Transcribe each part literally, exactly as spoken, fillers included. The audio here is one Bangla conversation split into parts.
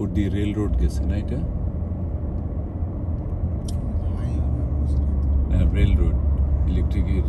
উপর দিয়ে রেল রোড গেছে না এটা? হ্যাঁ, রেল রোড। ইলেকট্রিকের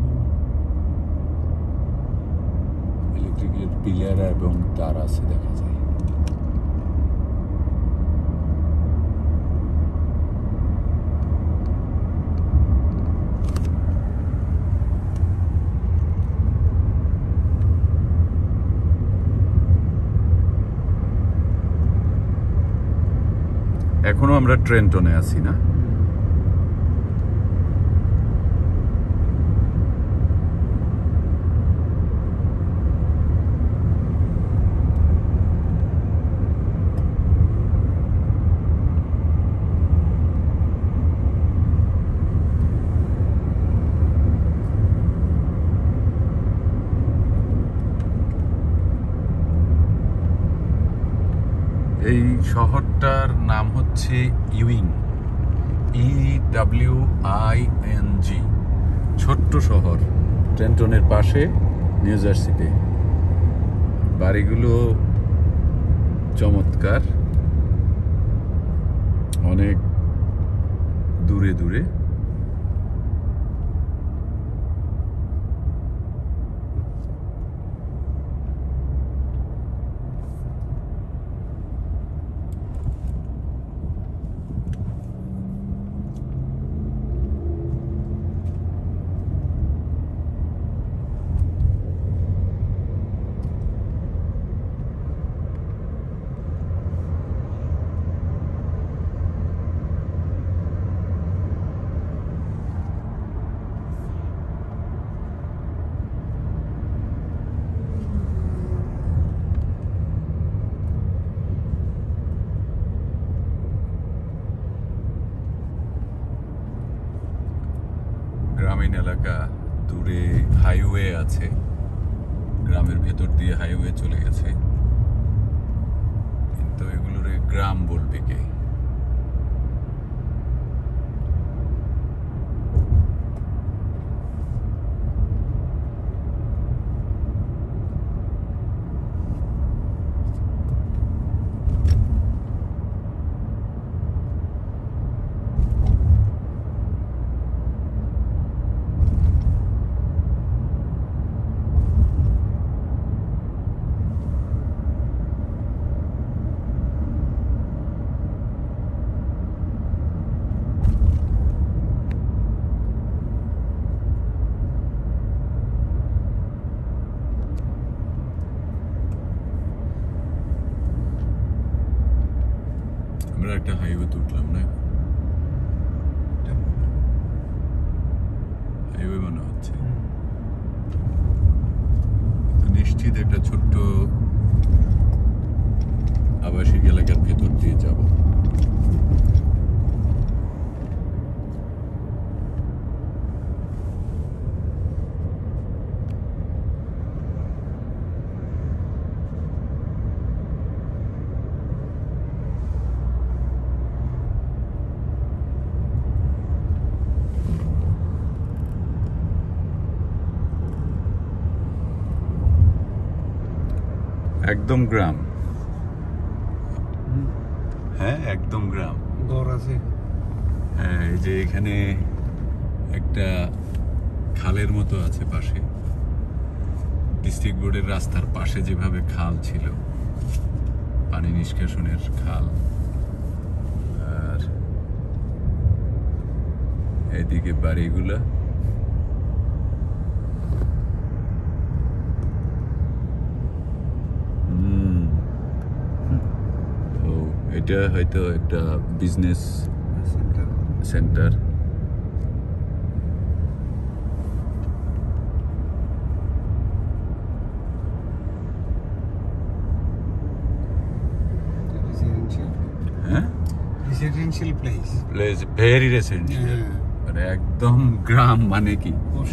ইলেকট্রিকের পিলার এবং তার আছে দেখা যায়। এখনো আমরা ট্রেন্টনে আছি না? এই শহরটার নাম হচ্ছে Ewing, E W I N G. ছোট্ট শহর, ট্রেন্টনের পাশে, নিউ জার্সিতে। বাড়িগুলো চমৎকার, অনেক দূরে দূরে। গ্রামীণ এলাকা, দূরে হাইওয়ে আছে, গ্রামের ভেতর দিয়ে হাইওয়ে চলে গেছে, কিন্তু এগুলোর গ্রাম বলবে কে? আমরা একটা হাইওয়েতে উঠলাম না? হাইওয়ে মনে হচ্ছে, নিশ্চিত একটা ছোট্ট আবাসিক এলাকার ভেতর দিয়ে যাব। একদম গ্রাম, হ্যাঁ একদম গ্রাম। ঘর আছে, হ্যাঁ, এই যে এখানে একটা খালের মতো আছে পাশে, ডিস্ট্রিক্ট বোর্ডের রাস্তার পাশে যেভাবে খাল ছিল, পানি নিষ্কাশনের খাল, আর এদিকে বাড়িগুলা। এটা হয়তো একটা বিজনেস সেন্টার। হ্যাঁ, residential place, place very residential, মানে একদম গ্রাম। মানে কি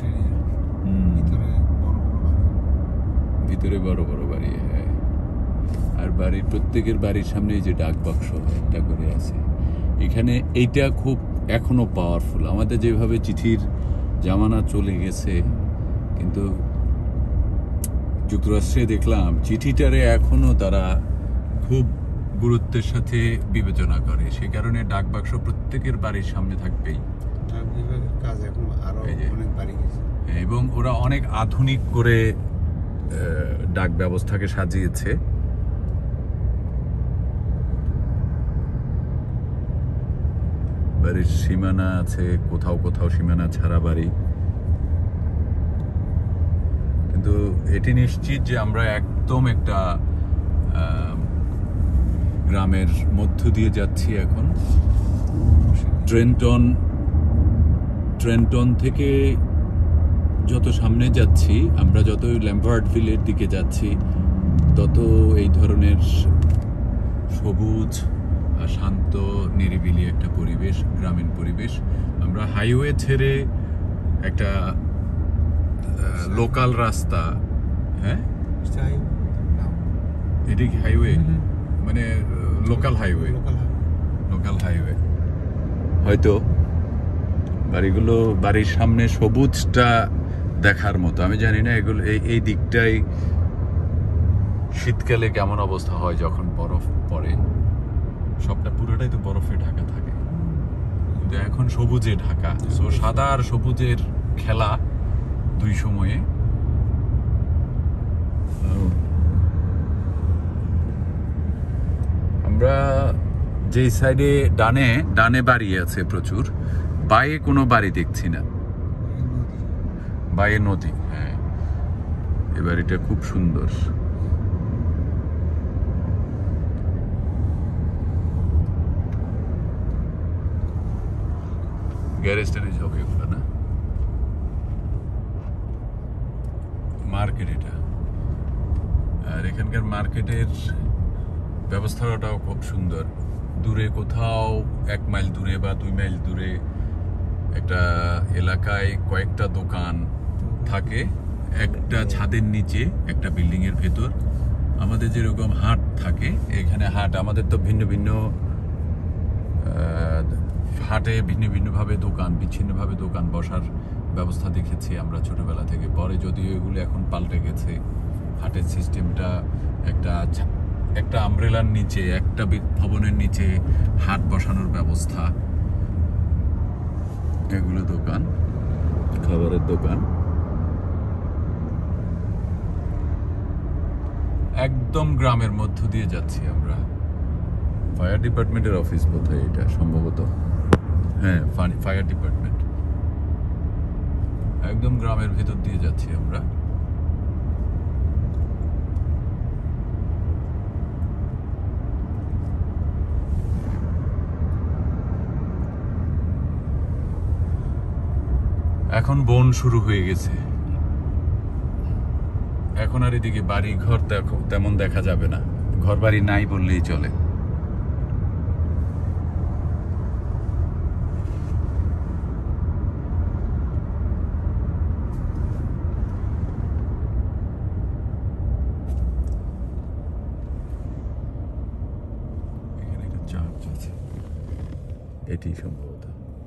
ভিতরে বড় বড় বাড়ি, হ্যাঁ। আর বাড়ির প্রত্যেকের বাড়ির সামনে এই যে ডাক বাক্স একটা করে আছে। এখানে এইটা খুব এখনো পাওয়ারফুল। আমাদের যেভাবে চিঠির জামানা চলে গেছে, কিন্তু যুক্তরাষ্ট্রে দেখলাম চিঠিটারে এখনো তারা খুব গুরুত্বের সাথে বিবেচনা করে, সে কারণে ডাক বাক্স প্রত্যেকের বাড়ির সামনে থাকবেই। ডাক বিভাগের কাজ এখন আরো এই যে। অনেক বাড়ি গেছে। এবং ওরা অনেক আধুনিক করে আহ, ডাক ব্যবস্থাকে সাজিয়েছে। বাড়ির সীমানা আছে, কোথাও কোথাও সীমানা ছাড়া বাড়ি, কিন্তু এটি নিশ্চিত যে আমরা একদম একটা আহ, গ্রামের মধ্য দিয়ে যাচ্ছি এখন। ট্রেন্টন ট্রেন্টন থেকে যত সামনে যাচ্ছি আমরা, যত ল্যাম্বার্টভিলের দিকে যাচ্ছি, তত এই ধরনের সবুজ আর শান্ত নিরিবিলি একটা পরিবেশ, গ্রামীণ পরিবেশ। আমরা হাইওয়ে ছেড়ে একটা লোকাল রাস্তা, হ্যাঁ চাই নাও। এটি কি হাইওয়ে? হুম, হুম। মানে local highway, local highway. Local highway হয়তো। বাড়িগুলো, বাড়ির সামনে সবুজটা দেখার মতো। আমি জানি না এগুলো এই এই দিকটাই শীতকালে কেমন অবস্থা হয় যখন বরফ পড়ে। সবটা পুরোটাই তো বরফে ঢাকা থাকে, কিন্তু এখন সবুজে ঢাকা। সো সাদা আর সবুজের খেলা দুই সময়ে। আমরা যেই সাইডে ডানে ডানে বাড়ি আছে প্রচুর, বায়ে কোনো বাড়ি দেখছি না। বায়ে নদী, হ্যাঁ। এই বাড়িটা খুব সুন্দর। গ্যারেজ ট্যারেজ হবে এগুলো না? মার্কেট এটা। আর এখানকার মার্কেটের ব্যবস্থাটাও খুব সুন্দর। দূরে কোথাও এক মাইল দূরে বা দুই মাইল দূরে একটা এলাকায় কয়েকটা দোকান থাকে, একটা ছাদের নিচে, একটা বিল্ডিং এর ভেতর। আমাদের যেরকম হাট থাকে এখানে হাট, আমাদের তো ভিন্ন ভিন্ন হাটে ভিন্ন ভিন্নভাবে দোকান, বিচ্ছিন্নভাবে দোকান বসার ব্যবস্থা দেখেছি আমরা ছোটবেলা থেকে। পরে যদিও এগুলো এখন পাল্টে গেছে। হাটের সিস্টেমটা একটা একটা আমব্রেলার নিচে, একটা ভবনের নিচে হাট বসানোর ব্যবস্থা। এগুলো দোকান, খাবারের দোকান। একদম গ্রামের মধ্য দিয়ে যাচ্ছি আমরা। ফায়ার ডিপার্টমেন্টের অফিস বোধহয় এটা, সম্ভবত। হ্যাঁ, ফায়ার ডিপার্টমেন্ট। একদম গ্রামের ভিতর দিয়ে যাচ্ছি আমরা। এখন বন শুরু হয়ে গেছে। এখন আর এদিকে বাড়ি ঘর তেমন দেখা যাবে না, ঘর বাড়ি নাই বললেই চলে। এখানে একটা চার্চ আছে, এটি সম্ভবত।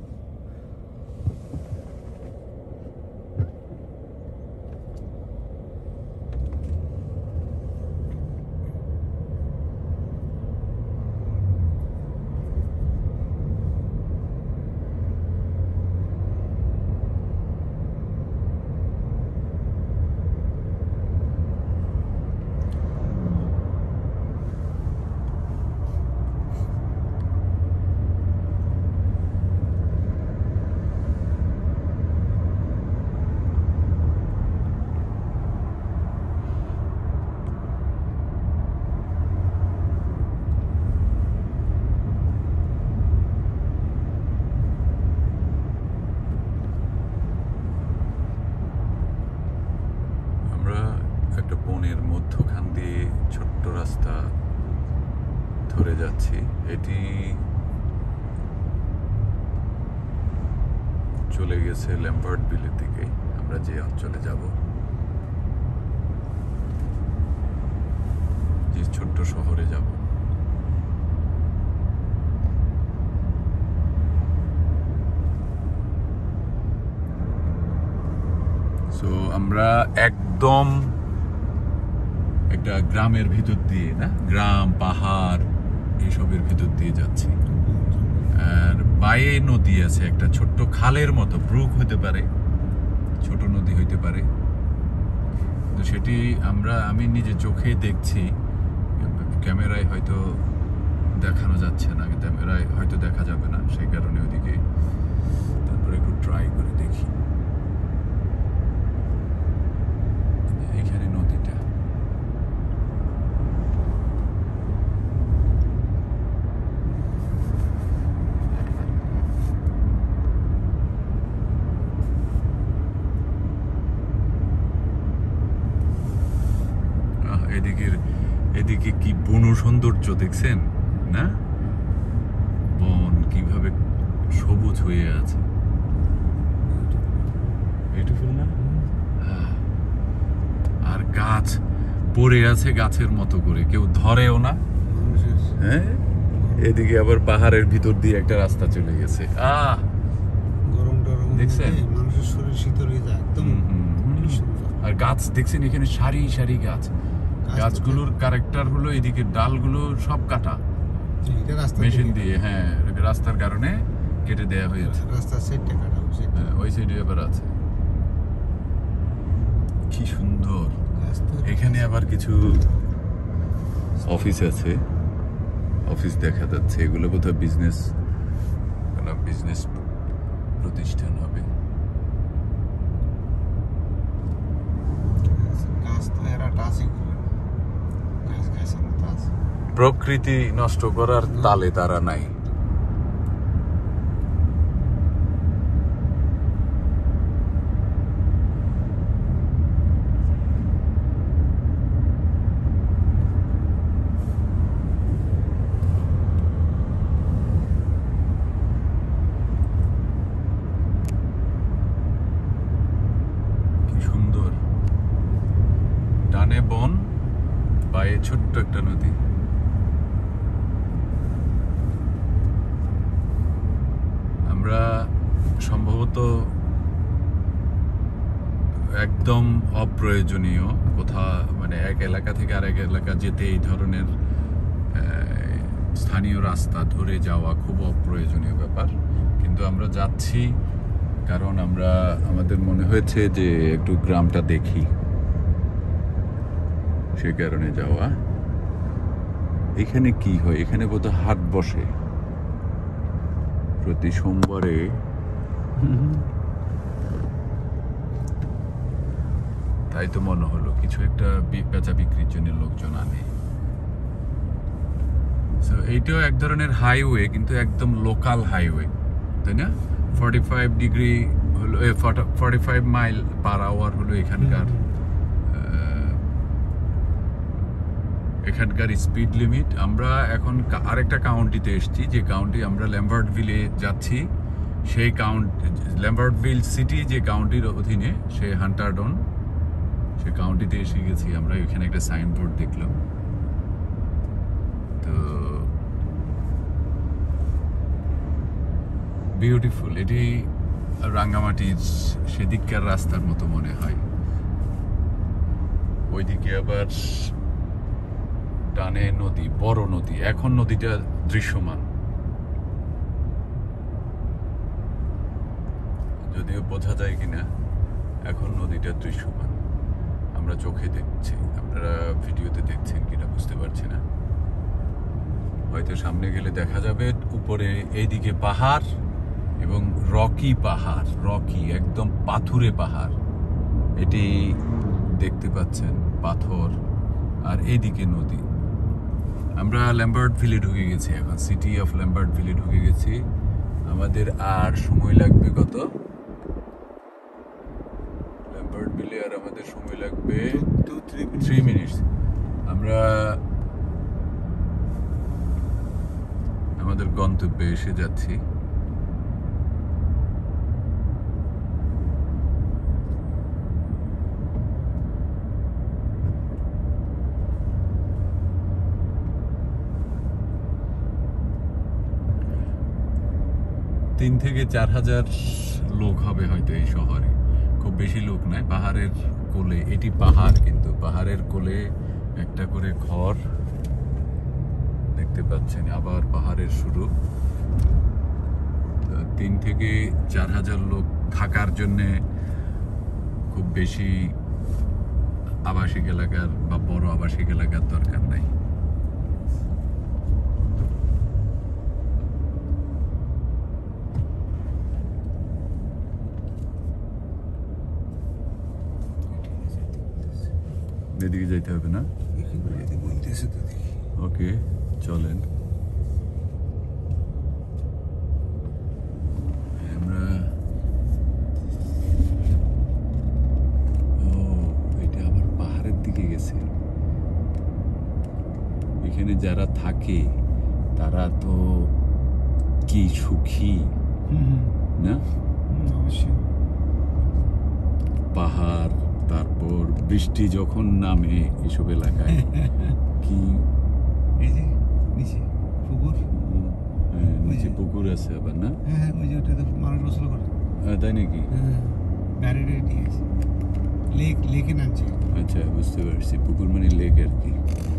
একটা বনের মধ্যখান দিয়ে ছোট্ট রাস্তা ধরে যাচ্ছি। এটি চলে গেছে ল্যাম্বার্টভিলের দিকে, আমরা যে অঞ্চলে যাব, যে ছোট্ট শহরে যাব। সো আমরা একদম একটা গ্রামের ভিতর দিয়ে, না, গ্রাম, পাহাড়, এইসবের ভিতর দিয়ে যাচ্ছি। আর বায়ে নদী আছে একটা ছোট্ট খালের মতো, ব্রুক হতে পারে, ছোট নদী হইতে পারে, তো সেটি আমরা আমি নিজে চোখে দেখছি, ক্যামেরায় হয়তো দেখানো যাচ্ছে না, ক্যামেরায় হয়তো দেখা যাবে না, সেই কারণে ওদিকে তারপরে একটু ট্রাই করে দেখি। এখানে নদীটা এদিকের এদিকে কি বন সৌন্দর্য দেখছেন না, বন কিভাবে সবুজ হয়ে আছে, বিউটিফুল না? আর গাছ পড়ে আছে গাছের মতো করে, কেউ ধরেও না। হ্যাঁ, এদিকে আবার পাহাড়ের ভিতর দিয়ে একটা রাস্তা চলে গেছে। আহ গরম টরম দেখছেন? মানুষের শরীর শীতল হয়ে যায় একদম। আর গাছ দেখছেন এখানে সারি সারি গাছ, গাছগুলোর ক্যারেক্টার হলো এদিকে ডালগুলো সব কাটা এটা রাস্তা মেশিন দিয়ে, হ্যাঁ রাস্তার কারণে কেটে দেয়া হয়েছে, রাস্তার সাইডটা কাটা হয়েছে। হ্যাঁ, ওই সাইডে এবার আছে। কি সুন্দর। এখানে আবার কিছু অফিস আছে, অফিস দেখা যাচ্ছে, এগুলো বোধহয় বিজনেস বিজনেস প্রতিষ্ঠান হবে। গাছ তো এরা টাচই করে না, গাছ গাছের মতো আছে। প্রকৃতি নষ্ট করার তালে তারা নাই। ডানে বন, বায়ে ছোট্ট একটা নদী। আমরা সম্ভবত একদম অপ্রয়োজনীয় কোথা, মানে এক এলাকা থেকে আরেক এলাকা যেতে এই ধরনের স্থানীয় রাস্তা ধরে যাওয়া খুব অপ্রয়োজনীয় ব্যাপার, কিন্তু আমরা যাচ্ছি কারণ আমরা আমাদের মনে হয়েছে যে একটু গ্রামটা দেখি, সে কারণে যাওয়া। এখানে কি হয়, এখানে বোধহয় হাট বসে প্রতি সোমবারে। তাই তো মনে হলো কিছু একটা বেচা বিক্রির জন্য লোকজন আনে। এইটাও এক ধরনের হাইওয়ে, কিন্তু একদম লোকাল হাইওয়ে, তাই না? ফর্টি ফাইভ ডিগ্রি হলো, forty five mile per hour হলো এখানকার এখানকার স্পিড লিমিট। আমরা এখন আরেকটা কাউন্টিতে এসেছি, যে কাউন্টি আমরা ল্যাম্বার্টভিলে যাচ্ছি, সেই কাউন্ট ল্যাম্বার্টভিল সিটি যে কাউন্টির অধীনে, সে হান্টারডন, সে কাউন্টিতে এসে গেছি আমরা। এখানে একটা সাইনবোর্ড দেখলাম, তো বিউটিফুল। এটি রাঙ্গামাটির সেদিককার রাস্তার মতো মনে হয়। ওইদিকে আবার ডানে নদী, বড় নদী, এখন নদীটা দৃশ্যমান, যদিও বোঝা যায় কিনা, এখন নদীটা দৃশ্যমান, আমরা চোখে দেখছি, আপনারা ভিডিওতে দেখছেন কিনা বুঝতে পারছি না, হয়তো সামনে গেলে দেখা যাবে। উপরে এইদিকে পাহাড় এবং রকি পাহাড়, রকি একদম পাথুরে পাহাড়, এটি দেখতে পাচ্ছেন, পাথর, আর এইদিকে নদী। আমরা ল্যাম্বার্টভিলে ঢুকে গেছি, এখন সিটি অফ ল্যাম্বার্টভিলে ঢুকে গেছি। আমাদের আর সময় লাগবে কত, ল্যাম্বার্টভিলে আর আমাদের সময় লাগবে থ্রি মিনিটস। আমরা আমাদের গন্তব্যে এসে যাচ্ছি। তিন থেকে চার হাজার লোক হবে হয়তো এই শহরে, খুব বেশি লোক নাই। পাহাড়ের কোলে, এটি পাহাড় কিন্তু পাহাড়ের কোলে একটা করে ঘর দেখতে পাচ্ছেন আবার পাহাড়ের শুরু। তো তিন থেকে চার হাজার লোক থাকার জন্যে খুব বেশি আবাসিক এলাকার বা বড় আবাসিক এলাকার দরকার নাই। এদিকে যাইতে হবে না? বলতেছে তো দেখি। ওকে, চলেন। আমরা ও এটা আবার পাহাড়ের দিকে গেছে। এখানে যারা থাকে তারা তো কি সুখী না? অবশ্যই। পাহাড়, তারপর বৃষ্টি যখন নামে এসব এলাকায় কি এই যে নিচে পুকুর। হ্যাঁ, নিচে পুকুর আছে আবার না? হ্যাঁ, ওই যে ওটা তো মানুষ গোসল করে। হ্যাঁ, তাই নাকি? হ্যাঁ, ব্যারিকেড দিয়েছে। লেক লেকে নামছে। আচ্ছা, বুঝতে পারছি, পুকুর মানে লেক আর কি।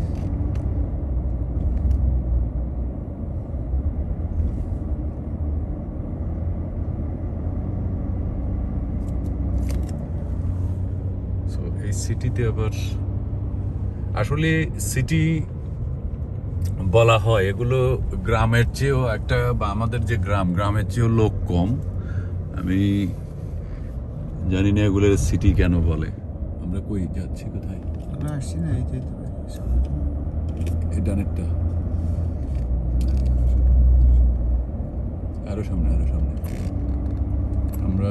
এই সিটিতে আবার আসলে সিটি বলা হয়, এগুলো গ্রামের চেয়েও একটা, বা আমাদের যে গ্রাম গ্রামের চেয়েও লোক কম। আমি জানি না এগুলো সিটি কেন বলে। আমরা কই যাচ্ছি, কোথায়? আমরা আসছি না, এই যে এই ডানেরটা, আরো সামনে, আরো সামনে। আমরা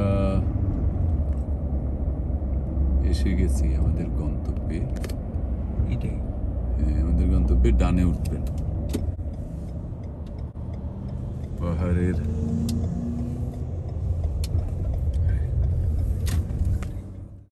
এসে গেছি আমাদের গন্তব্যে। এটাই হ্যাঁ, আমাদের গন্তব্যে ডানে উঠবেন। পাহাড়ের